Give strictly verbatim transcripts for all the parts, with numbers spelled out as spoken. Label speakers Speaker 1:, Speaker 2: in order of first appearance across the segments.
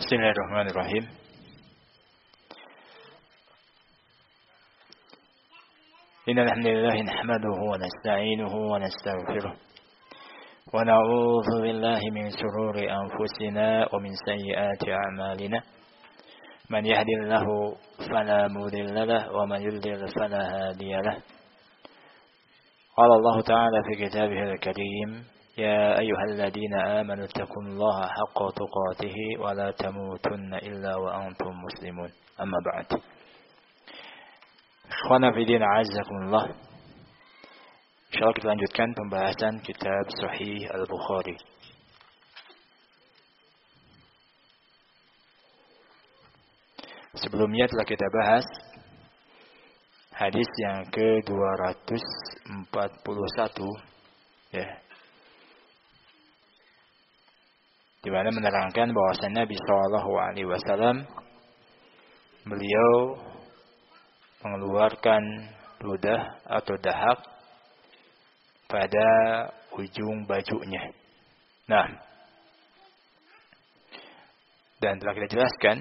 Speaker 1: Bismillahirrahmanirrahim. Innal hamdalillah nahmaduhu wa nasta'inuhu wa nastaghfiruh. Wa na'udzu billahi min shururi anfusina wa min sayyiati a'malina. Man yahdihillahu fala mudilla lahu wa man yudlil fala hadiya lahu. Qala Allah ta'ala fi kitabihil karim, ya ayyuhalladzina amanu taqullaha haqqa tuqatih wa la tamutunna illa wa antum muslimun. Amma ba'd. Ikhwana fi din a'azzakumullah. Insyaallah kita lanjutkan pembahasan kitab Sahih Al-Bukhari. Sebelumnya telah kita bahas hadis yang ke dua ratus empat puluh satu, ya, di mana menerangkan bahwasanya Nabi Shallallahu Alaihi Wasallam beliau mengeluarkan ludah atau dahak pada ujung bajunya. Nah, dan telah kita jelaskan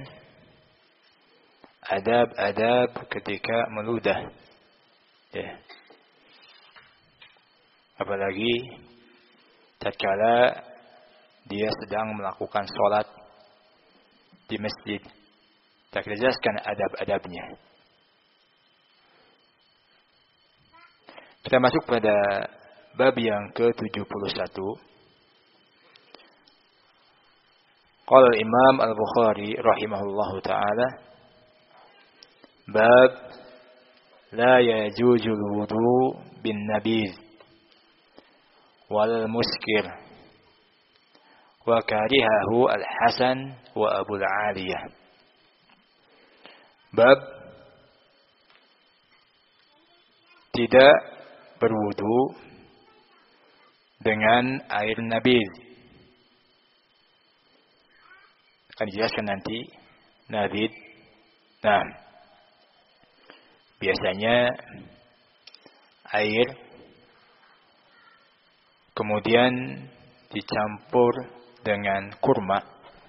Speaker 1: adab-adab ketika meludah, ya. Apalagi tatkala dia sedang melakukan sholat di masjid, telah kita jelaskan adab-adabnya. Kita masuk pada bab yang ke tujuh puluh satu. Qala Imam Al-Bukhari rahimahullahu ta'ala, bab la yajuzul wudu bin nabiz wal muskir wa karihahu al-Hasan wa Abu al-Aliyah. Bab tidak berwudu dengan air nabiz. Akan dijelaskan nanti nabiz. Nah, biasanya air kemudian dicampur dengan kurma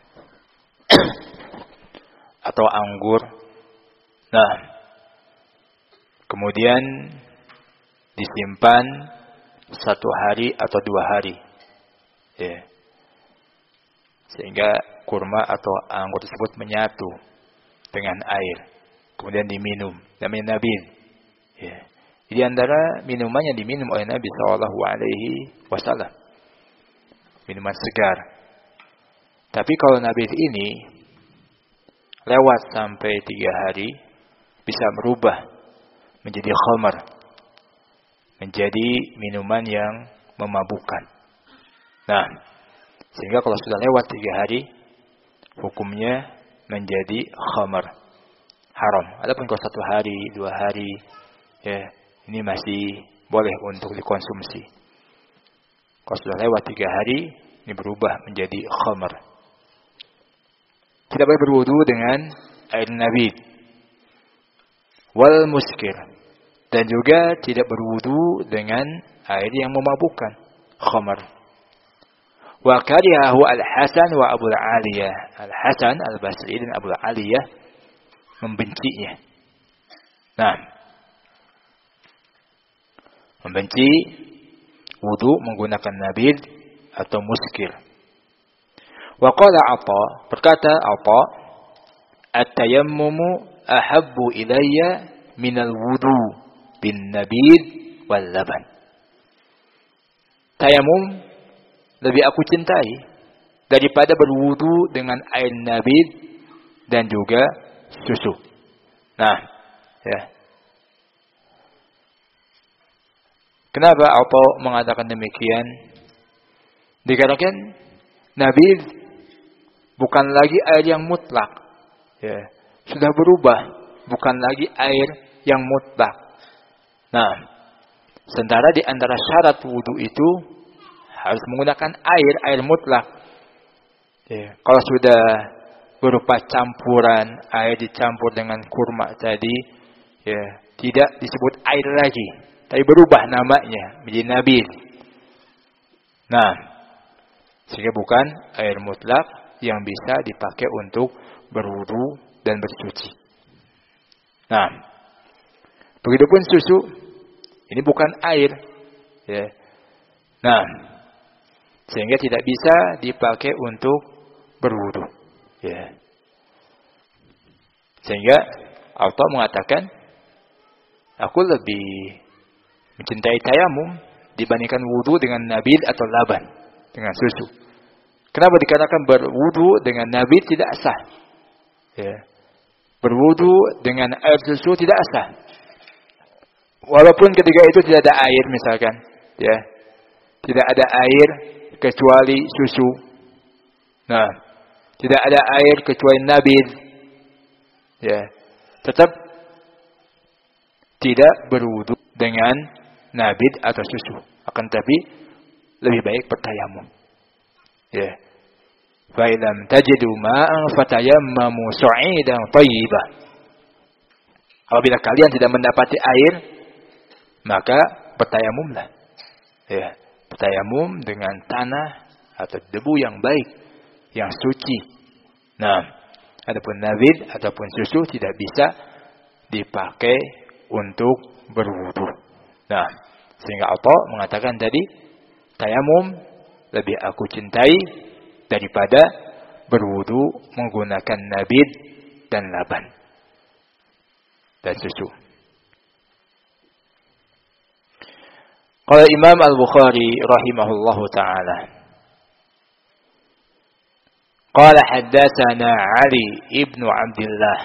Speaker 1: atau anggur. Nah, kemudian disimpan satu hari atau dua hari, ya, sehingga kurma atau anggur tersebut menyatu dengan air, kemudian diminum, namanya nabiz, ya. Di antara minuman yang diminum oleh Nabi Shallallahu Alaihi Wasallam, minuman segar. Tapi kalau nabiz ini lewat sampai tiga hari, bisa berubah menjadi khamar, menjadi minuman yang memabukkan. Nah, sehingga kalau sudah lewat tiga hari, hukumnya menjadi khamar, haram. Adapun kalau satu hari, dua hari, ya, ini masih boleh untuk dikonsumsi. Kalau sudah lewat tiga hari, ini berubah menjadi khamar. Tidak boleh berwudu dengan air nabiz wal muskir, dan juga tidak berwudu dengan air yang memabukkan, khamar. Wa karihahu al-Hasan wa Abu al-Aliyah. Al-Hasan al-Basri dan Abu al-Aliyah membencinya. Nah, membenci wudu menggunakan nabiz atau muskir. Wa qala Atha, berkata Atha, at-tayammumu ahabbu ilayya minal wudu bin nabiz wal laban. Tayamum lebih aku cintai daripada berwudu dengan air nabiz dan juga susu. Nah, ya. Kenapa Atha mengatakan demikian? Dikarenakan nabiz bukan lagi air yang mutlak, ya. Sudah berubah, bukan lagi air yang mutlak. Nah, sementara di antara syarat wudu itu harus menggunakan air, air mutlak. Ya, kalau sudah berupa campuran, air dicampur dengan kurma tadi, ya, tidak disebut air lagi, tapi berubah namanya menjadi nabiz. Nah, sehingga bukan air mutlak, yang bisa dipakai untuk berwudu dan bersuci. Nah, begitupun susu, ini bukan air, ya. Nah, sehingga tidak bisa dipakai untuk berwudu, ya. Sehingga Atha mengatakan, aku lebih mencintai tayamum dibandingkan wudu dengan nabil atau laban, dengan susu. Kenapa dikatakan berwudu dengan nabil tidak sah? Ya. Berwudu dengan air susu tidak sah. Walaupun ketika itu tidak ada air misalkan, ya. Tidak ada air kecuali susu. Nah, tidak ada air kecuali nabil. Ya. Tetap tidak berwudu dengan nabil atau susu. Akan tapi lebih baik bertayamum. Ya. Fa illam tajidu ma'an fatayammamu sa'idan thayyiban. Apabila kalian tidak mendapati air, maka bertayamumlah. Ya, bertayamum dengan tanah atau debu yang baik, yang suci. Nah, adapun nabil ataupun susu tidak bisa dipakai untuk berwudu. Nah, sehingga Atha mengatakan tadi, tayamum lebih aku cintai daripada berwudu menggunakan nabil dan laban dan susu. Qala Imam Al-Bukhari rahimahullahu taala, qala haddatsana Ali ibn Abdullah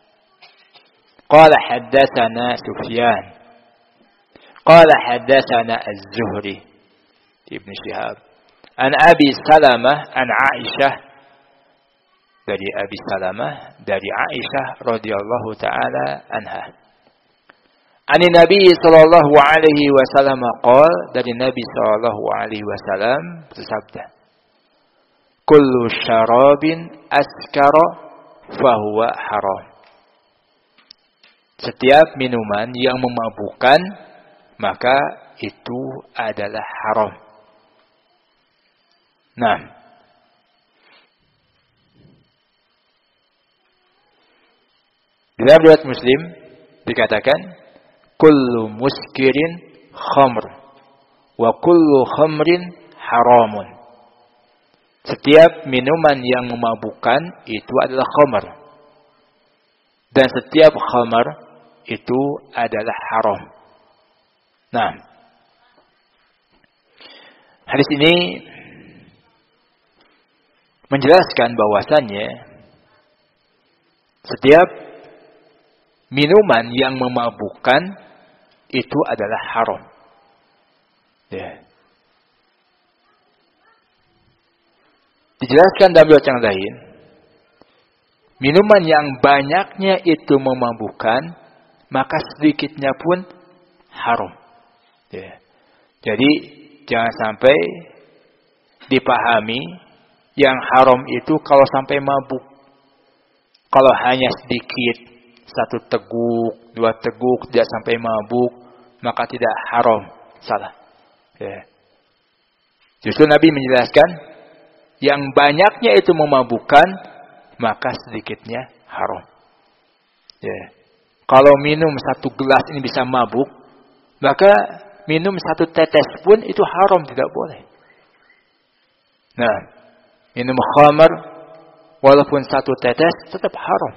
Speaker 1: qala haddatsana Sufyan qala haddatsana Az-Zuhri Ibn Shihab an Abi Salamah an Aisyah, dari Abi Salamah dari Aisyah radhiyallahu taala anha. Ani Nabi sallallahu alaihi wasallam qol, dari Nabi sallallahu alaihi wasallam bersabda, kullu syarabin askara fahuwa haram. Setiap minuman yang memabukkan maka itu adalah haram. Nah, dalam riwayat Muslim dikatakan kullu muskirin khamr wa kullu khamrin haramun. Setiap minuman yang memabukkan itu adalah khamr, dan setiap khamr itu adalah haram. Nah, hadis ini menjelaskan bahwasannya setiap minuman yang memabukkan itu adalah haram. Ya. Dijelaskan dalam riwayat yang lain, minuman yang banyaknya itu memabukkan, maka sedikitnya pun haram. Ya. Jadi jangan sampai dipahami yang haram itu kalau sampai mabuk. Kalau hanya sedikit, satu teguk, dua teguk, tidak sampai mabuk, maka tidak haram. Salah. Ya. Justru Nabi menjelaskan, yang banyaknya itu memabukkan, maka sedikitnya haram. Ya. Kalau minum satu gelas ini bisa mabuk, maka minum satu tetes pun itu haram, tidak boleh. Nah, minum khamar walaupun satu tetes tetap haram.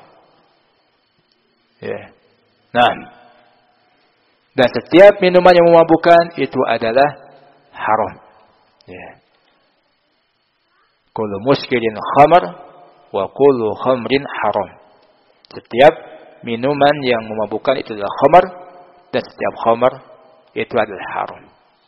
Speaker 1: Ya. Nah, dan setiap minuman yang memabukkan itu adalah haram. Ya. Kullu muskirin khamar wa kullu khamrin haram. Setiap minuman yang memabukkan itu adalah khamar, dan setiap khamar itu adalah haram.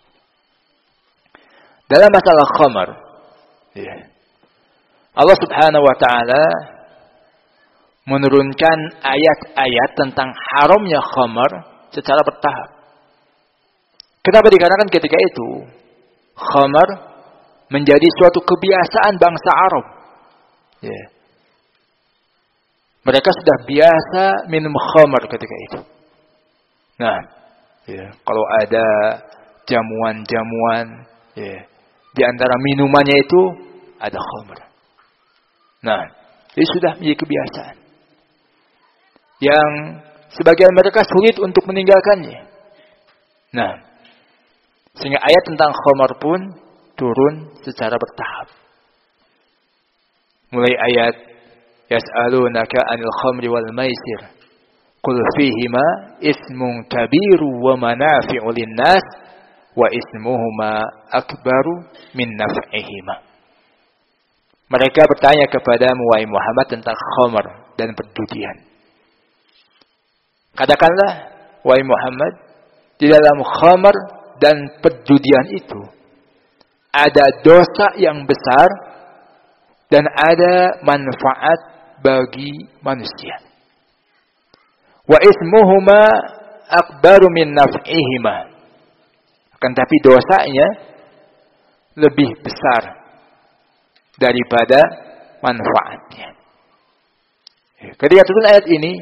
Speaker 1: Dalam masalah khamar, ya, Allah Subhanahu wa taala menurunkan ayat-ayat tentang haramnya khamar secara bertahap. Kenapa dikarenakan ketika itu khamar menjadi suatu kebiasaan bangsa Arab. Ya. Mereka sudah biasa minum khamar ketika itu. Nah, ya, kalau ada jamuan-jamuan, ya, di antara minumannya itu ada khamar. Ada Nah, ini sudah menjadi kebiasaan. Yang sebagian mereka sulit untuk meninggalkannya. Nah, sehingga ayat tentang khamar pun turun secara bertahap. Mulai ayat yas'alunaka 'anil khamri wal maisir qul fihima ismun kabiru wa manafi'u lin-nas wa ismuhuma akbaru min naf'ihima. Mereka bertanya kepadamu wahai Muhammad tentang khamar dan perjudian. Katakanlah wahai Muhammad, di dalam khamar dan perjudian itu ada dosa yang besar dan ada manfaat bagi manusia. Wa ismuhuma akbaru min naf'ihima. Akan tapi dosanya lebih besar daripada manfaatnya. Ketika turun ayat ini,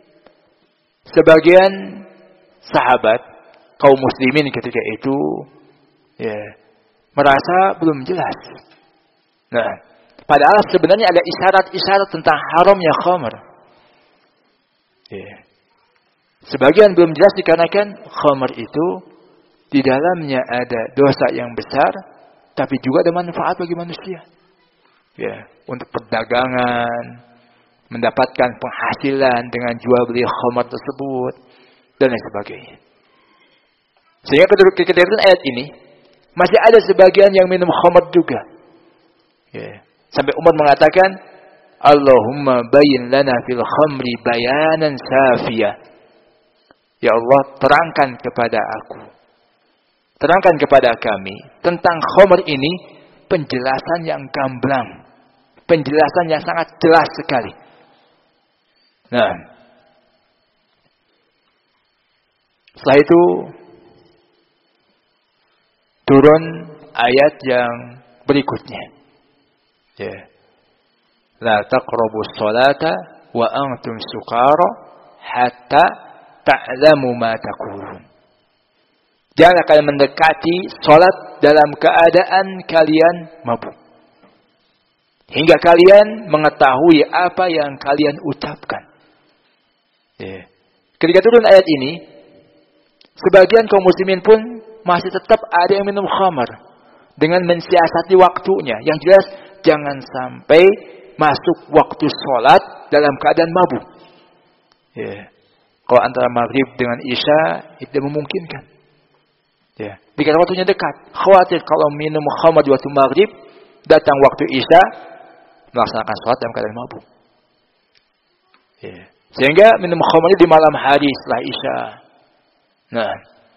Speaker 1: sebagian sahabat kaum muslimin ketika itu ya, merasa belum jelas. Nah, padahal sebenarnya ada isyarat-isyarat tentang haramnya khamar. Ya. Sebagian belum jelas dikarenakan khamar itu di dalamnya ada dosa yang besar, tapi juga ada manfaat bagi manusia. Ya, untuk perdagangan, mendapatkan penghasilan dengan jual beli khamar tersebut dan lain sebagainya. Sehingga ketika ayat ini masih ada sebagian yang minum khamar juga. Ya. Sampai Umar mengatakan, Allahumma bayin lana fil khamri bayanan safiyah. Ya Allah, terangkan kepada aku, terangkan kepada kami tentang khamar ini penjelasan yang gamblang, penjelasan yang sangat jelas sekali. Nah, setelah itu turun ayat yang berikutnya. Ya. La taqrabus salata wa antum sukara hatta ta'lamu ma taqulun. Jangan kalian mendekati salat dalam keadaan kalian mabuk, hingga kalian mengetahui apa yang kalian ucapkan. Ya. Ketika turun ayat ini, sebagian kaum muslimin pun masih tetap ada yang minum khamar dengan mensiasati waktunya. Yang jelas jangan sampai masuk waktu sholat dalam keadaan mabuk. Ya. Kalau antara maghrib dengan isya itu memungkinkan. Ya. Jika waktunya dekat, khawatir kalau minum khamar di waktu maghrib, datang waktu isya melaksanakan sholat dalam keadaan mabuk. Ya. Sehingga minum khamar di malam hari setelah isya. Nah,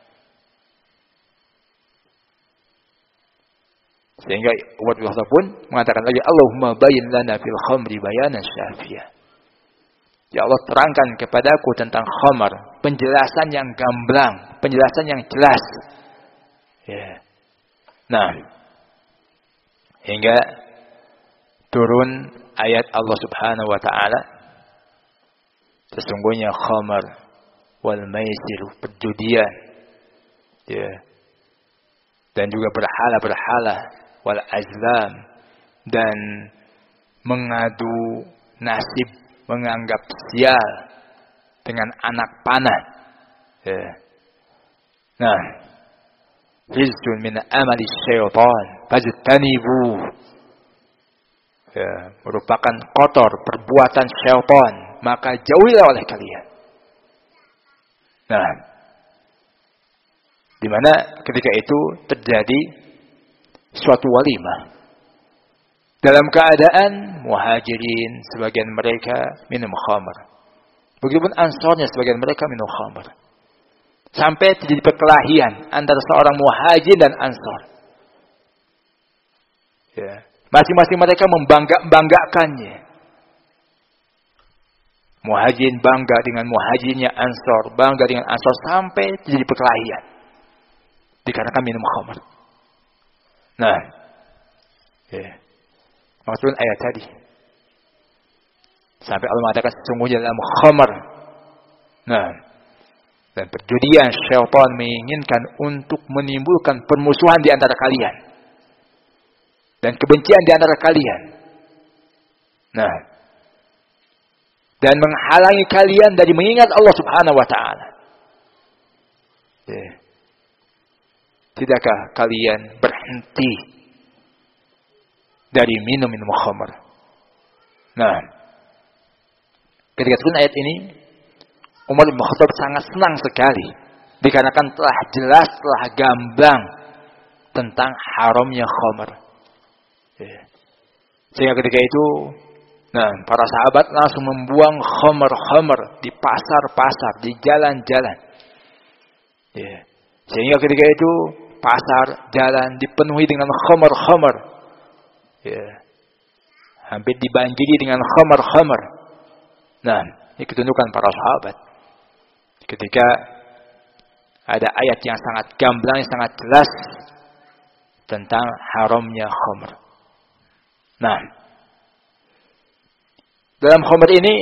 Speaker 1: sehingga Umar bin Khattab pun mengatakan lagi, Allahumma bayin lana fil khamri bayanan syafiyah. Ya Allah, terangkan kepadaku tentang khamar penjelasan yang gamblang, penjelasan yang jelas. Ya. Nah, hingga turun ayat Allah Subhanahu wa taala, sesungguhnya khamar wal maisir, perjudian, ya, dan juga berhala-berhala, wal azlam, dan mengadu nasib, menganggap sial dengan anak panah. Ya. Nah, rizqun min amali syaitan fajtanibu. Ya, merupakan kotor perbuatan syaitan, maka jauhilah oleh kalian. Nah, di mana ketika itu terjadi suatu walimah dalam keadaan muhajirin sebagian mereka minum khamar, begitupun ansarnya sebagian mereka minum khamar, sampai terjadi perkelahian antara seorang muhajir dan ansar. Ya, masing-masing mereka membangga-banggakannya. Muhajirin bangga dengan muhajirnya, ansar bangga dengan ansar, sampai terjadi perkelahian dikarenakan minum khamar. Nah, ya, maksudnya ayat tadi sampai Allah mengatakan sesungguhnya dalam khamar, nah, dan perjudian, syaitan menginginkan untuk menimbulkan permusuhan di antara kalian dan kebencian di antara kalian. Nah, dan menghalangi kalian dari mengingat Allah Subhanahu wa taala. Ya. Tidakkah kalian berhenti dari minum-minum khamr? Nah, ketika turun ayat ini, Umar bin Khattab sangat senang sekali dikarenakan telah jelas, telah gamblang tentang haramnya khamr. Ya. Sehingga ketika itu, nah, para sahabat langsung membuang khamr-khamr di pasar-pasar, di jalan-jalan. Ya. Sehingga ketika itu pasar, jalan dipenuhi dengan khamr-khamr. Ya. Hampir dibanjiri dengan khamr-khamr. Nah, ini ketundukan para sahabat. Ketika ada ayat yang sangat gamblang, yang sangat jelas tentang haramnya khamr. Nah, dalam khamr ini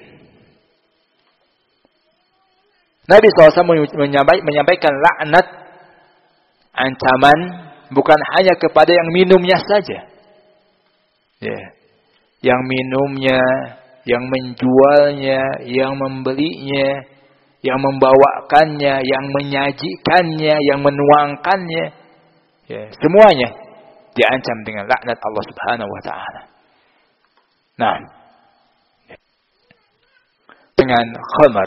Speaker 1: Nabi shallallahu alaihi wasallam menyampaikan laknat, ancaman bukan hanya kepada yang minumnya saja. Ya. Yang minumnya, yang menjualnya, yang membelinya, yang membawakannya, yang menyajikannya, yang menuangkannya. Ya. Semuanya diancam dengan laknat Allah Subhanahu wa taala. Nah, dengan khamar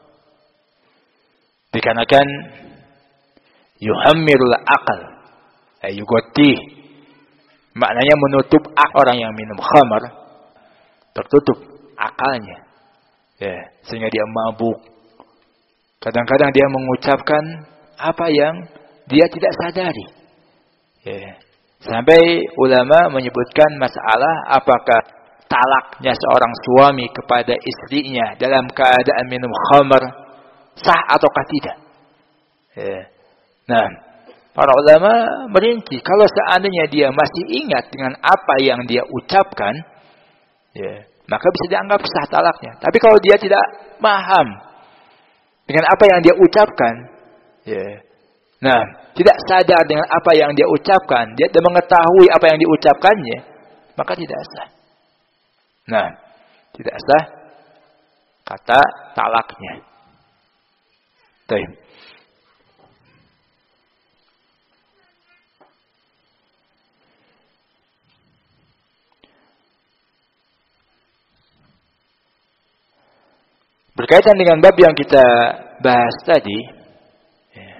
Speaker 1: dikarenakan yuhammirul aqal, ayugoti, maknanya menutup orang yang minum khamar, tertutup akalnya, ya, sehingga dia mabuk. Kadang-kadang dia mengucapkan apa yang dia tidak sadari, ya. Sampai ulama menyebutkan masalah apakah talaknya seorang suami kepada istrinya dalam keadaan minum khamar sah ataukah tidak. Ya. Nah, para ulama merinci, kalau seandainya dia masih ingat dengan apa yang dia ucapkan, ya, maka bisa dianggap sah talaknya. Tapi kalau dia tidak paham dengan apa yang dia ucapkan, ya, nah, tidak sadar dengan apa yang dia ucapkan, dia tidak mengetahui apa yang diucapkannya, maka tidak sah. Nah, tidak sah kata talaknya. Baik. Berkaitan dengan bab yang kita bahas tadi, ya,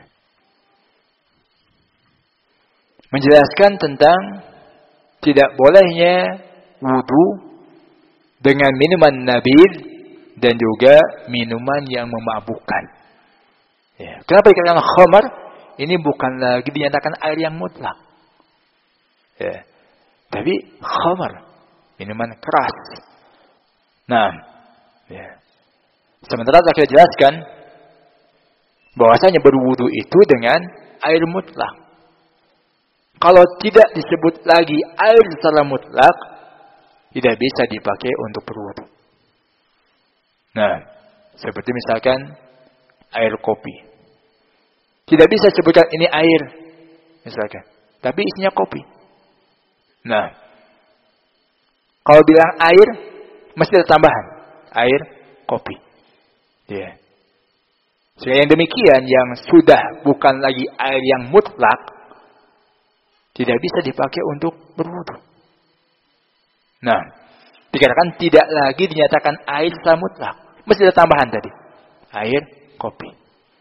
Speaker 1: menjelaskan tentang tidak bolehnya wudu dengan minuman nabid dan juga minuman yang memabukkan. Ya. Kenapa dikatakan khamar? Ini bukan lagi dinyatakan air yang mutlak. Ya. Tapi khamar, minuman keras. Nah, ya. Sementara saya jelaskan bahwasanya berwudu itu dengan air mutlak. Kalau tidak disebut lagi air secara mutlak, tidak bisa dipakai untuk berwudu. Nah, seperti misalkan air kopi. Tidak bisa sebutkan ini air, misalkan. Tapi isinya kopi. Nah, kalau bilang air, mesti ada tambahan. Air kopi. Ya. Sehingga yang demikian, yang sudah bukan lagi air yang mutlak, tidak bisa dipakai untuk berwudu. Nah, dikatakan tidak lagi dinyatakan air secara mutlak. Mesti ada tambahan tadi. Air kopi.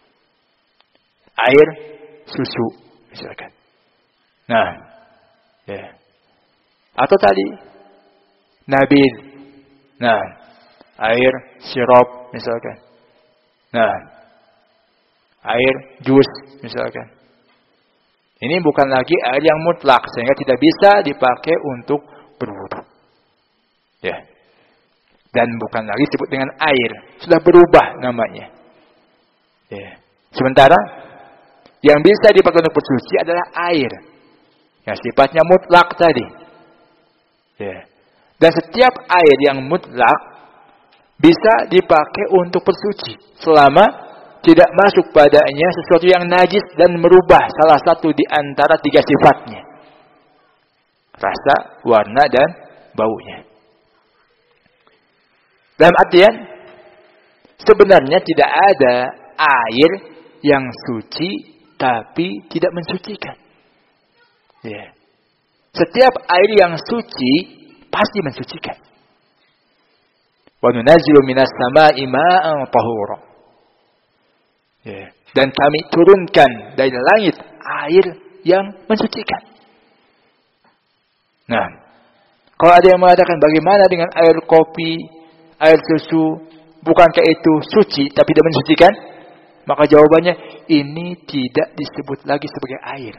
Speaker 1: Air susu, misalkan. Nah, ya. Atau tadi nabil. Nah, air sirup, misalkan. Nah, air jus, misalkan. Ini bukan lagi air yang mutlak, sehingga tidak bisa dipakai untuk berwudu. Ya. Dan bukan lagi disebut dengan air, sudah berubah namanya. Ya. Sementara yang bisa dipakai untuk bersuci adalah air, yang sifatnya mutlak tadi. Ya. Dan setiap air yang mutlak bisa dipakai untuk bersuci selama tidak masuk padanya sesuatu yang najis dan merubah salah satu di antara tiga sifatnya: rasa, warna, dan baunya. Dalam artian, sebenarnya tidak ada air yang suci tapi tidak mensucikan. Ya. Setiap air yang suci pasti mensucikan. Wa nunazzilu minas samaa'i maa'an tahura. Ya. Dan kami turunkan dari langit air yang mensucikan. Nah, kalau ada yang mengatakan bagaimana dengan air kopi, air susu, bukankah itu suci tapi tidak mensucikan? Maka jawabannya, ini tidak disebut lagi sebagai air.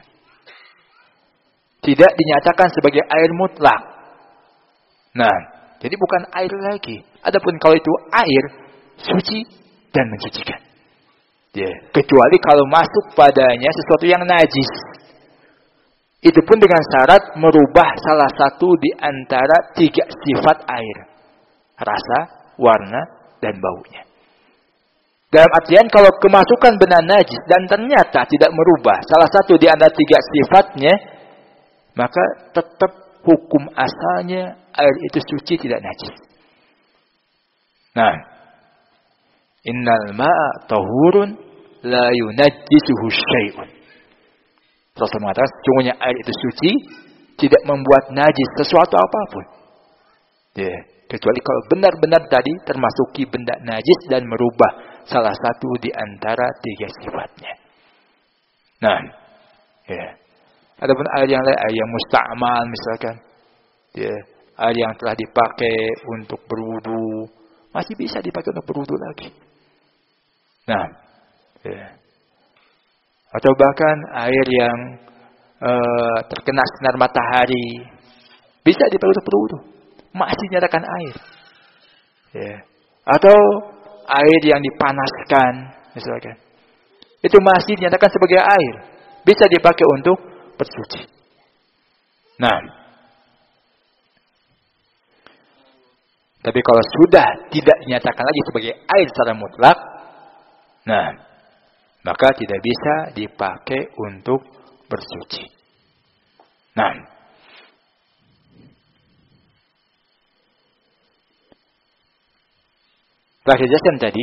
Speaker 1: Tidak dinyatakan sebagai air mutlak. Nah, jadi bukan air lagi. Adapun kalau itu air, suci dan mensucikan. Ya, kecuali kalau masuk padanya sesuatu yang najis. Itu pun dengan syarat merubah salah satu di antara tiga sifat air. Rasa, warna, dan baunya. Dalam artian kalau kemasukan benda najis dan ternyata tidak merubah salah satu di antara tiga sifatnya, maka tetap hukum asalnya air itu suci tidak najis. Nah, innal ma'a tahurun la yunajjisuhu syai'un. Rasul mengatakan sesungguhnya air itu suci, tidak membuat najis sesuatu apapun. Ya, kecuali kalau benar-benar tadi termasuki benda najis dan merubah salah satu di antara tiga sifatnya. Nah, ya. Adapun air yang lain, air yang musta'mal misalkan, ya, air yang telah dipakai untuk berwudu, masih bisa dipakai untuk berwudu lagi. Nah, ya. Atau bahkan air yang uh, terkena sinar matahari, bisa dipakai untuk berwudu, masih dinyatakan air. Ya. Atau air yang dipanaskan, misalkan, itu masih dinyatakan sebagai air, bisa dipakai untuk bersuci. Nah, tapi kalau sudah tidak dinyatakan lagi sebagai air secara mutlak, nah, maka tidak bisa dipakai untuk bersuci. Nah, telah dijelaskan tadi,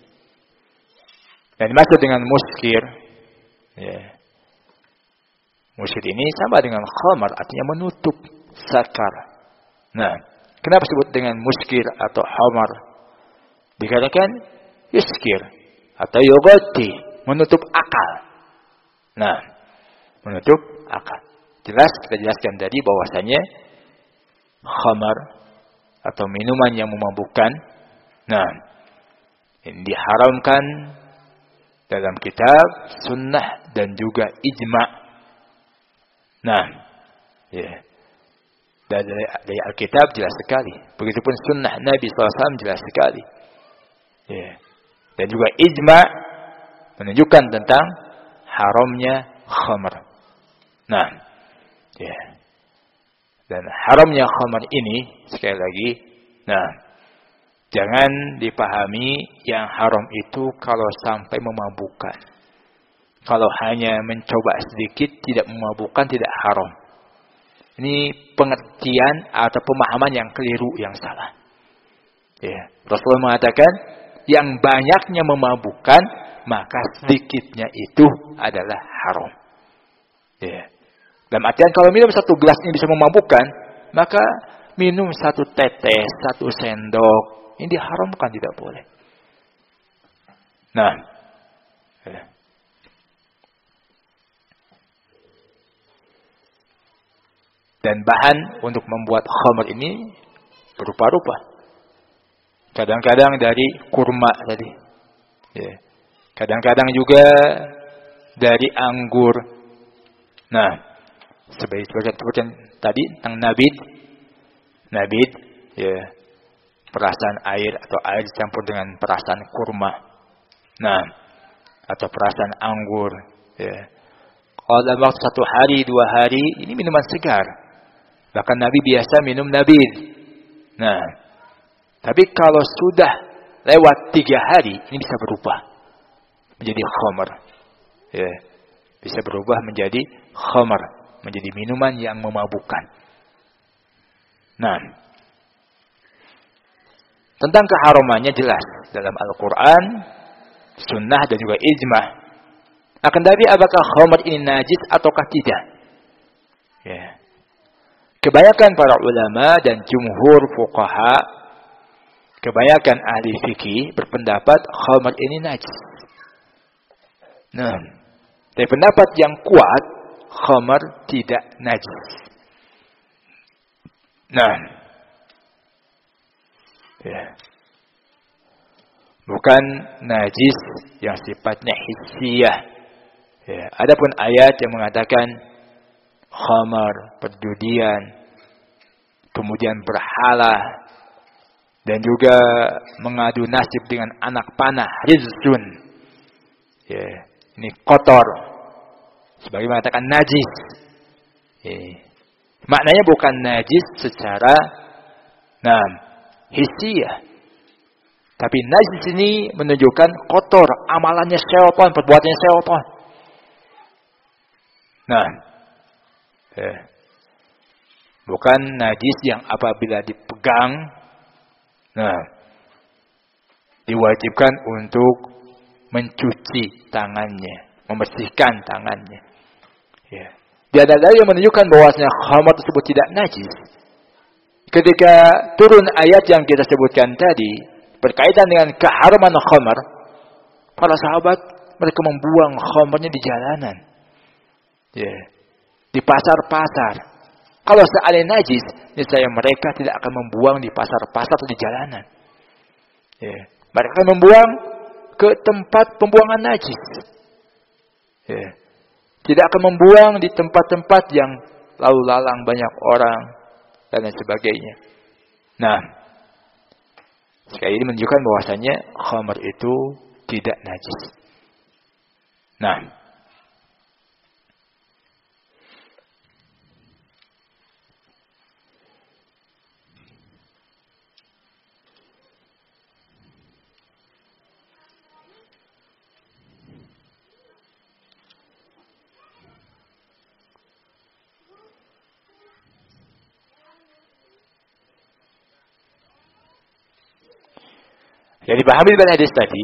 Speaker 1: dan dimaksud dengan muskir, ya. Muskir ini sama dengan khamar, artinya menutup, sakar. Nah, kenapa disebut dengan muskir atau khamar? Dikatakan yuskir atau yogoti, menutup akal. Nah, menutup akal. Jelas kita jelaskan tadi bahwasanya khamar atau minuman yang memabukkan, nah, ini diharamkan dalam kitab, sunnah, dan juga ijma'. Nah, ya. Dari, dari Alkitab jelas sekali. Begitupun sunnah Nabi shallallahu alaihi wasallam jelas sekali. Ya. Dan juga ijma' menunjukkan tentang haramnya khamar. Nah, ya. Dan haramnya khamar ini, sekali lagi, nah, jangan dipahami yang haram itu kalau sampai memabukkan. Kalau hanya mencoba sedikit tidak memabukkan tidak haram. Ini pengertian atau pemahaman yang keliru, yang salah. Ya. Rasulullah mengatakan yang banyaknya memabukkan maka sedikitnya itu adalah haram. Ya. Dalam artian kalau minum satu gelas ini bisa memabukkan, maka minum satu tetes, satu sendok ini diharamkan, tidak boleh. Nah, ya. Dan bahan untuk membuat khamar ini berupa-rupa. Kadang-kadang dari kurma tadi. Ya. Kadang-kadang juga dari anggur. Nah, sebagai seperti tadi tentang nabid. Nabid, ya, perasan air atau air dicampur dengan perasan kurma. Nah, atau perasan anggur. Ya. Kalau dalam waktu satu hari, dua hari, ini minuman segar. Bahkan Nabi biasa minum nabid. Nah, tapi kalau sudah lewat tiga hari, ini bisa berubah menjadi khamar. Ya, bisa berubah menjadi khamar, menjadi minuman yang memabukkan. Nah, Tentang keharamannya jelas dalam Al-Quran, sunnah dan juga ijma'. Akan tapi apakah khamr ini najis ataukah tidak? Ya. Kebanyakan para ulama dan jumhur fuqaha, kebanyakan ahli fikih berpendapat khamr ini najis. Nah, dari pendapat yang kuat, khamr tidak najis. Nah, ya. Bukan najis yang sifatnya hissiyah. Ya. Adapun ayat yang mengatakan khamar, perjudian, kemudian berhala, dan juga mengadu nasib dengan anak panah, rizun. Ya. Ini kotor. Sebagai mengatakan najis. Ya. Maknanya bukan najis secara nah, hissiyah. Tapi najis ini menunjukkan kotor, amalannya syaitan, perbuatannya syaitan. Nah, eh, bukan najis yang apabila dipegang, nah, diwajibkan untuk mencuci tangannya, membersihkan tangannya. Ya. Tiada dalil yang menunjukkan bahwasanya khamr tersebut tidak najis. Ketika turun ayat yang kita sebutkan tadi berkaitan dengan keharaman khamr, para sahabat mereka membuang khamrnya di jalanan, ya, di pasar-pasar. Kalau seandainya najis, niscaya mereka tidak akan membuang di pasar-pasar atau di jalanan. Ya. Mereka akan membuang ke tempat pembuangan najis. Ya. Tidak akan membuang di tempat-tempat yang lalu lalang banyak orang dan lain sebagainya. Nah, sekali ini menunjukkan bahwasanya khamr itu tidak najis. Nah, yang dipahami dari hadis tadi,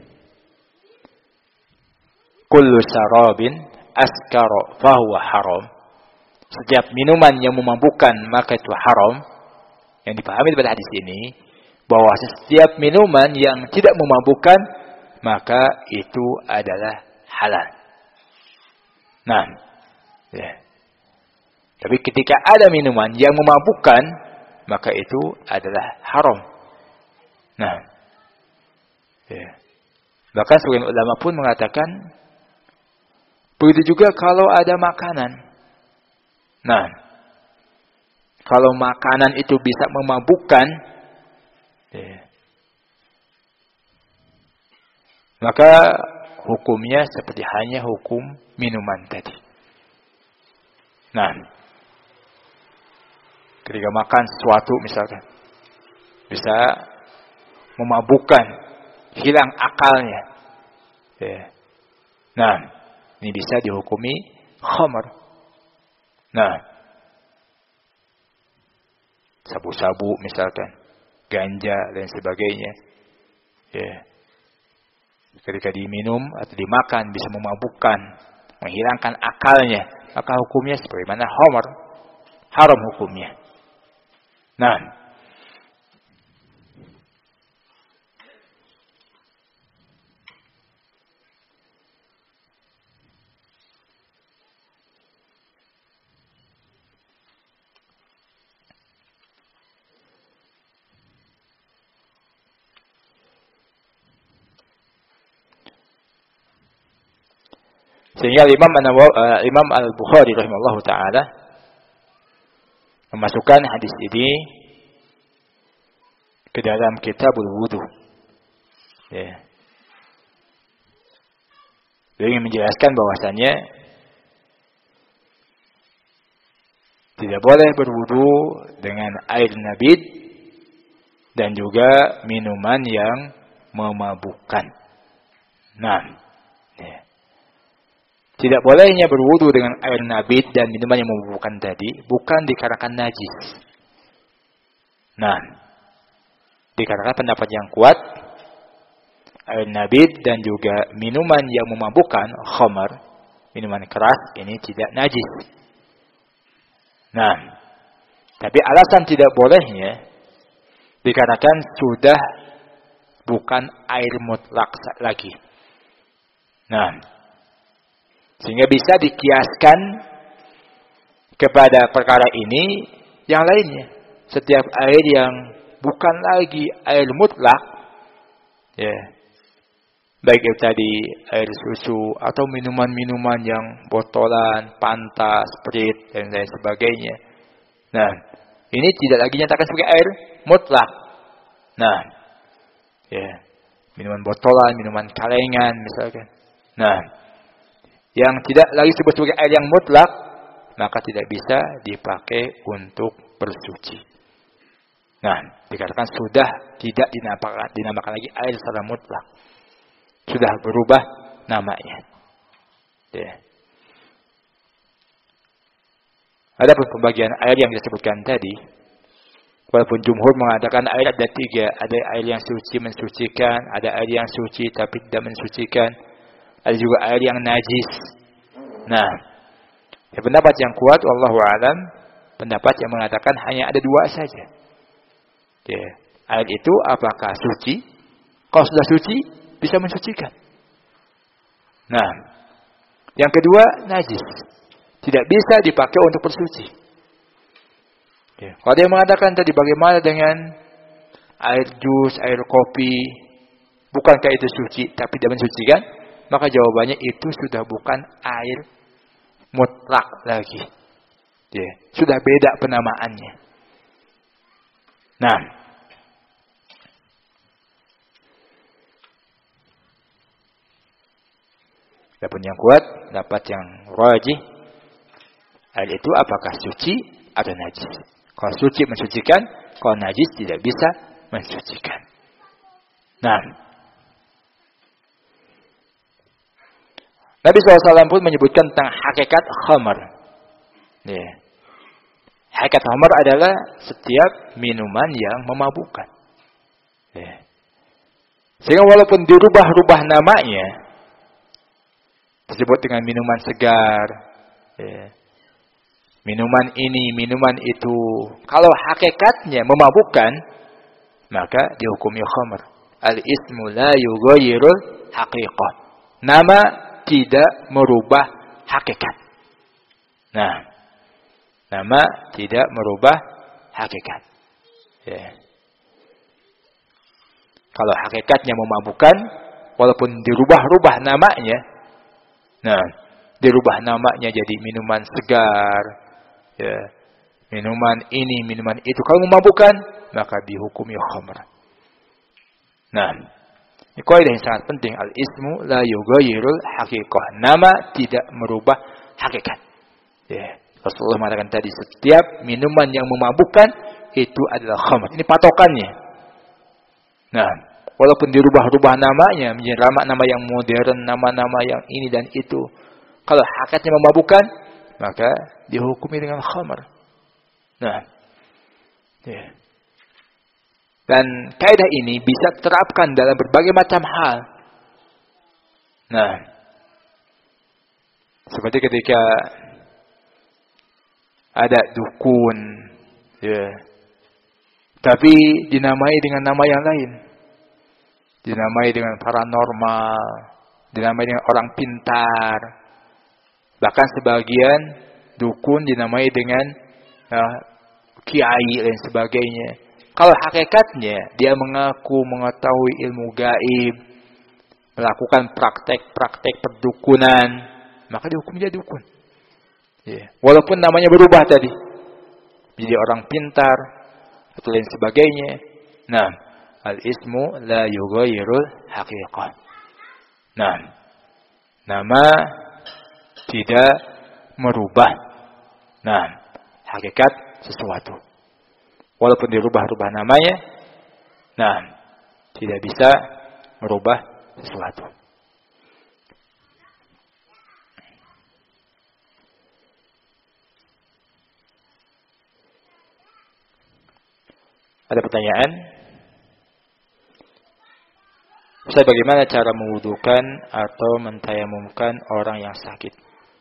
Speaker 1: kullu sarabin askara fahuwa haram. Setiap minuman yang memabukkan maka itu haram. Yang dipahami dari hadis ini, bahwa setiap minuman yang tidak memabukkan maka itu adalah halal. Nah, ya. Tapi ketika ada minuman yang memabukkan maka itu adalah haram. Nah, ya. Bahkan sebagian ulama pun mengatakan begitu juga kalau ada makanan. Nah, kalau makanan itu bisa memabukkan, ya, maka hukumnya seperti hanya hukum minuman tadi. Nah, ketika makan sesuatu misalkan bisa memabukkan, hilang akalnya. Ya. Nah, ini bisa dihukumi khamr. Nah, sabu-sabu misalkan, ganja dan sebagainya. Ya. Ketika diminum atau dimakan bisa memabukkan, menghilangkan akalnya, maka hukumnya sebagaimana khamr, haram hukumnya. Nah, sehingga Imam uh, Imam Al-Bukhari rahimahullah taala memasukkan hadis ini ke dalam kitabul wudu. Ya. Dia ingin menjelaskan bahwasanya tidak boleh berwudu dengan air nabid dan juga minuman yang memabukkan. Nah, ya. Tidak bolehnya berwudu dengan air nabid dan minuman yang memabukkan tadi bukan dikarenakan najis. Nah, Dikarenakan pendapat yang kuat, air nabid dan juga minuman yang memabukkan, khamar, minuman keras, ini tidak najis. Nah, tapi alasan tidak bolehnya, dikarenakan sudah bukan air mutlak lagi. Nah, sehingga bisa dikiaskan kepada perkara ini yang lainnya. Setiap air yang bukan lagi air mutlak, ya, baik itu tadi air susu atau minuman-minuman yang botolan, Fanta, Sprite dan lain sebagainya. Nah, ini tidak lagi nyatakan sebagai air mutlak. Nah, ya, minuman botolan, minuman kalengan misalkan. Nah, yang tidak lagi disebut sebagai air yang mutlak, maka tidak bisa dipakai untuk bersuci. Nah, dikatakan sudah tidak dinamakan, dinamakan lagi air secara mutlak. Sudah berubah namanya. Ya. Adapun pembagian air yang disebutkan tadi, walaupun jumhur mengatakan air ada tiga, ada air yang suci mensucikan, ada air yang suci tapi tidak mensucikan, ada juga air yang najis. Nah, ya pendapat yang kuat, wallahu a'lam, pendapat yang mengatakan hanya ada dua saja. Ya, air itu apakah suci? Kalau sudah suci, bisa mensucikan. Nah, yang kedua, najis. Tidak bisa dipakai untuk bersuci. Ya. Kalau dia mengatakan tadi bagaimana dengan air jus, air kopi, bukankah itu suci tapi tidak mensucikan? Maka jawabannya itu sudah bukan air mutlak lagi. Ya. Sudah beda penamaannya. Nah, adapun yang kuat, dapat yang rajih, air itu apakah suci atau najis? Kalau suci mensucikan, kalau najis tidak bisa mensucikan. Nah, Nabi shallallahu alaihi wasallam pun menyebutkan tentang hakikat khamar. Ya. Hakikat khamar adalah setiap minuman yang memabukkan. Ya. Sehingga walaupun dirubah-rubah namanya, disebut dengan minuman segar, ya, minuman ini, minuman itu, kalau hakikatnya memabukkan, maka dihukumi khamar. Al-ismu la yughayyirul haqiqah. Nama tidak merubah hakikat. Nah, nama tidak merubah hakikat. Ya. Kalau hakikatnya memabukkan, walaupun dirubah-rubah namanya, nah, dirubah namanya jadi minuman segar, ya, minuman ini, minuman itu. Kalau memabukkan, maka dihukumi khamr. Nah, ini kaidah yang sangat penting. Al-ismu la yughayyirul haqiqah. Nama tidak merubah hakikat. Ya. Rasulullah mengatakan tadi, setiap minuman yang memabukkan itu adalah khamr. Ini patokannya. Nah, walaupun dirubah-rubah namanya menjadi nama-nama yang modern, nama-nama yang ini dan itu, kalau hakikatnya memabukkan, maka dihukumi dengan khamr. Nah, ya. Dan kaidah ini bisa diterapkan dalam berbagai macam hal. Nah, seperti ketika ada dukun, ya, tapi dinamai dengan nama yang lain, dinamai dengan paranormal, dinamai dengan orang pintar, bahkan sebagian dukun dinamai dengan uh, kiai dan sebagainya. Kalau hakikatnya dia mengaku mengetahui ilmu gaib, melakukan praktek-praktek perdukunan, maka dihukum jadi dukun. Ya. Walaupun namanya berubah tadi, jadi orang pintar atau lain sebagainya. Nah, al-ismu la yughayyirul haqiqah. Nah, nama tidak merubah, nah, hakikat sesuatu. Walaupun dirubah-rubah namanya, nah, tidak bisa merubah sesuatu. Ada pertanyaan? Ustaz, bagaimana cara mewudukan atau mentayamumkan orang yang sakit?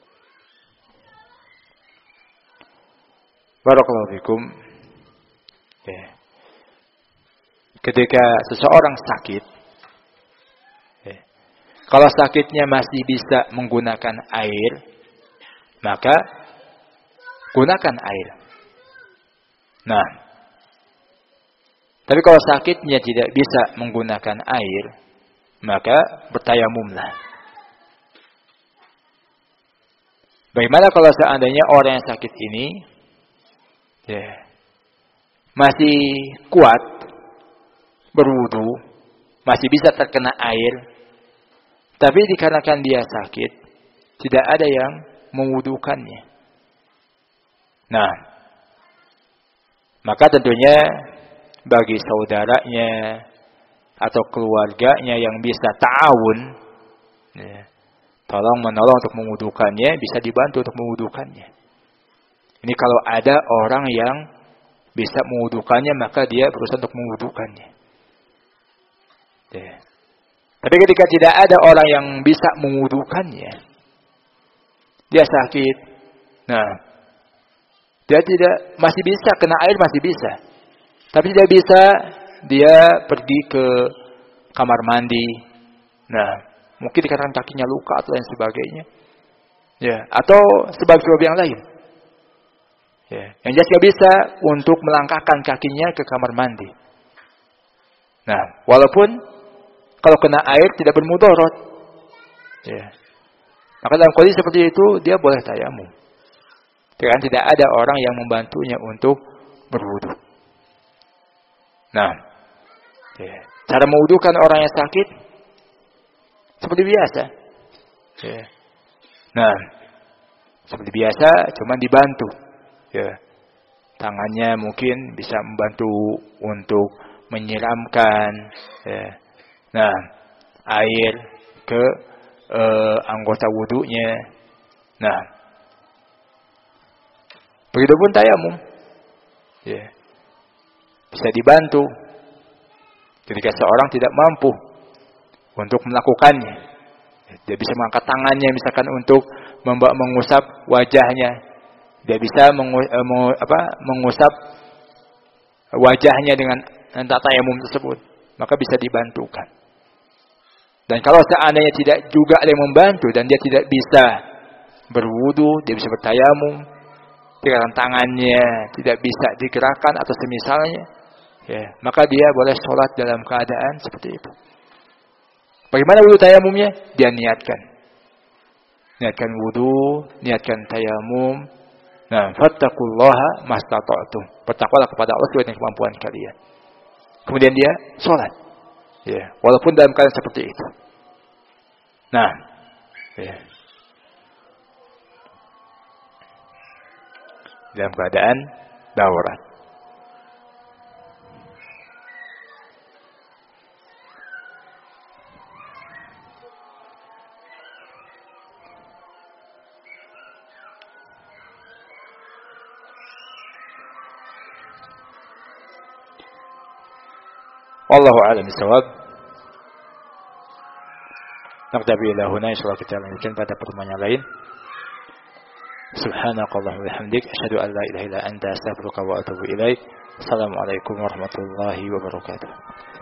Speaker 1: Barakallahu fikum. Ya. Ketika seseorang sakit, ya, kalau sakitnya masih bisa menggunakan air, maka gunakan air. Nah, tapi kalau sakitnya tidak bisa menggunakan air, maka bertayamumlah. Bagaimana kalau seandainya orang yang sakit ini ya, masih kuat berwudu, masih bisa terkena air, tapi dikarenakan dia sakit, tidak ada yang mewudukannya. Nah, maka tentunya bagi saudaranya atau keluarganya yang bisa ta'awun, ya, tolong menolong untuk mewudukannya, bisa dibantu untuk mewudukannya. Ini kalau ada orang yang bisa mewudukannya, maka dia berusaha untuk mewudukannya. Ya. Tapi ketika tidak ada orang yang bisa mewudukannya, dia sakit, nah, dia tidak, masih bisa kena air, masih bisa, tapi tidak bisa dia pergi ke kamar mandi. Nah, mungkin dikarenakan kakinya luka atau lain sebagainya, ya, atau sebab-sebab yang lain. Ya, yang jelas nggak bisa untuk melangkahkan kakinya ke kamar mandi. Nah, walaupun kalau kena air tidak bermudarat, ya, maka dalam kondisi seperti itu dia boleh tayamum. Karena tidak ada orang yang membantunya untuk berwudu. Nah, ya, cara mewudukan orang yang sakit seperti biasa. Ya. Nah, seperti biasa, cuman dibantu. Ya, tangannya mungkin bisa membantu untuk menyiramkan, ya, nah, air ke eh, anggota wudunya. Nah, begitupun tayamum, ya, bisa dibantu ketika seorang tidak mampu untuk melakukannya. Dia bisa mengangkat tangannya, misalkan untuk mengusap wajahnya. Dia bisa mengu, eh, mengu, apa, mengusap wajahnya dengan tayamum tersebut, maka bisa dibantukan. Dan kalau seandainya tidak juga ada yang membantu dan dia tidak bisa berwudu, dia bisa bertayamum, dengan tangannya tidak bisa digerakkan atau semisalnya, ya, maka dia boleh sholat dalam keadaan seperti itu. Bagaimana wudu tayamumnya? Dia niatkan, niatkan wudu, niatkan tayamum. Nah, fattaqullaha mastata'tum. Bertakwalah kepada Allah sesuai dengan kemampuan kalian. Kemudian dia sholat, ya, walaupun dalam keadaan seperti itu. Nah, ya, dalam keadaan darurat. Wallahu a'lam bishawab. Naktabi ila huna, insyaallah kita lanjutkan pada pertemuan yang lain. Subhanakallahumma wa bihamdik, asyhadu an la ilaha illa anta, astaghfiruka wa atubu ilaik. Assalamualaikum warahmatullahi wabarakatuh.